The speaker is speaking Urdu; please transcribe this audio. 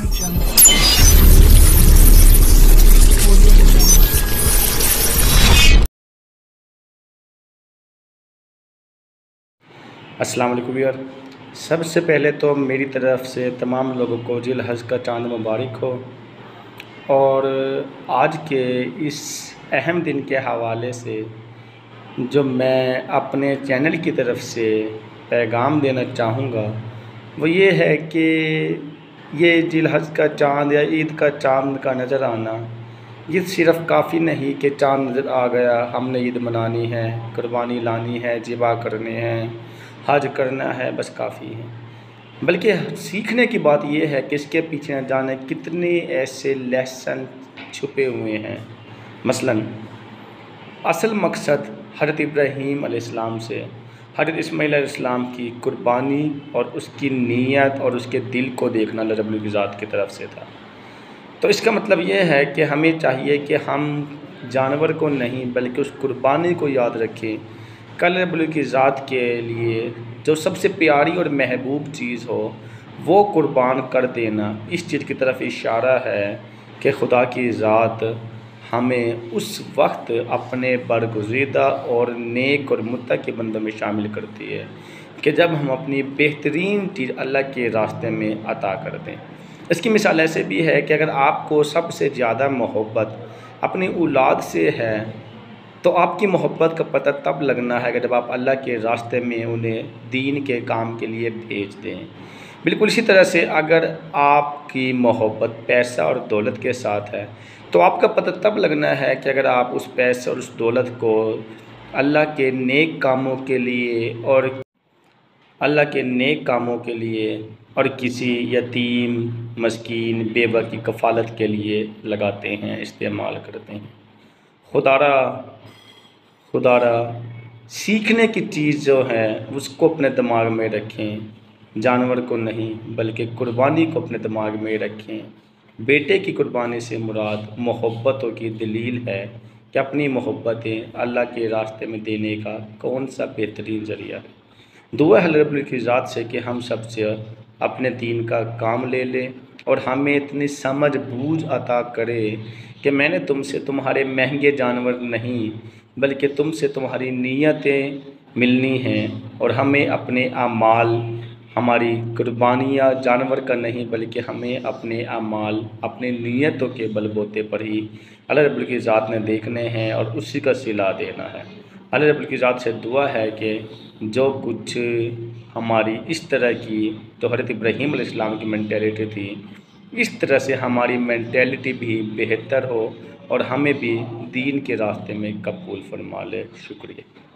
السلام علیکم یار، سب سے پہلے تو میری طرف سے تمام لوگوں کو ذی الحج کا چاند مبارک ہو، اور آج کے اس اہم دن کے حوالے سے جو میں اپنے چینل کی طرف سے پیغام دینا چاہوں گا وہ یہ ہے کہ یہ ذی الحج کا چاند یا عید کا چاند کا نظر آنا یہ صرف کافی نہیں کہ چاند نظر آ گیا، ہم نے عید منانی ہے، قربانی لانی ہے، ذبح کرنے ہیں، حج کرنا ہے، بس کافی ہے۔ بلکہ سیکھنے کی بات یہ ہے کہ اس کے پیچھے نہ جانے کتنے ایسے لیسن چھپے ہوئے ہیں۔ مثلا اصل مقصد حضرت ابراہیم علیہ السلام سے حضرت اسماعیل علیہ السلام کی قربانی اور اس کی نیت اور اس کے دل کو دیکھنا اللہ رب العزت کی طرف سے تھا۔ تو اس کا مطلب یہ ہے کہ ہمیں چاہیے کہ ہم جانور کو نہیں بلکہ اس قربانی کو یاد رکھیں۔ کل رب العزت کے لیے جو سب سے پیاری اور محبوب چیز ہو وہ قربان کر دینا، اس چیز کی طرف اشارہ ہے کہ خدا کی ذات ہمیں اس وقت اپنے برگزیدہ اور نیک اور متقی بندوں میں شامل کرتی ہے کہ جب ہم اپنی بہترین چیز اللہ کے راستے میں عطا کر دیں۔ اس کی مثال ایسے بھی ہے کہ اگر آپ کو سب سے زیادہ محبت اپنی اولاد سے ہے تو آپ کی محبت کا پتہ تب لگنا ہے کہ جب آپ اللہ کے راستے میں انہیں دین کے کام کے لیے بھیج دیں۔ بالکل اسی طرح سے اگر آپ کی محبت پیسہ اور دولت کے ساتھ ہے تو آپ کا پتہ تب لگنا ہے کہ اگر آپ اس پیسے اور اس دولت کو اللہ کے نیک کاموں کے لیے اور کسی یتیم، مسکین، بیوہ کی کفالت کے لیے لگاتے ہیں، استعمال کرتے ہیں۔ خدارا سیکھنے کی چیز جو ہے اس کو اپنے دماغ میں رکھیں، جانور کو نہیں بلکہ قربانی کو اپنے دماغ میں رکھیں۔ بیٹے کی قربانی سے مراد محبتوں کی دلیل ہے کہ اپنی محبتیں اللہ کے راستے میں دینے کا کون سا بہترین ذریعہ ہے۔ دعا ہے رب العزت سے کہ ہم سب سے اپنے دین کا کام لے لیں اور ہمیں اتنی سمجھ بوجھ عطا کرے کہ میں نے تم سے تمہارے مہنگے جانور نہیں بلکہ تم سے تمہاری نیتیں ملنی ہیں، اور ہمیں اپنے اعمال، ہماری قربانیاں جانور کا نہیں بلکہ ہمیں اپنے اعمال اپنے نیتوں کے بل بوتے پر ہی اللہ رب العزت نے دیکھنے ہیں اور اسی کا صلہ دینا ہے۔ اللہ رب العزت سے دعا ہے کہ جو کچھ ہماری اس طرح کی تو حضرت ابراہیم علیہ السلام کی مینٹیلٹی تھی، اس طرح سے ہماری مینٹیلٹی بھی بہتر ہو اور ہمیں بھی دین کے راستے میں قبول فرما لے۔ شکریہ۔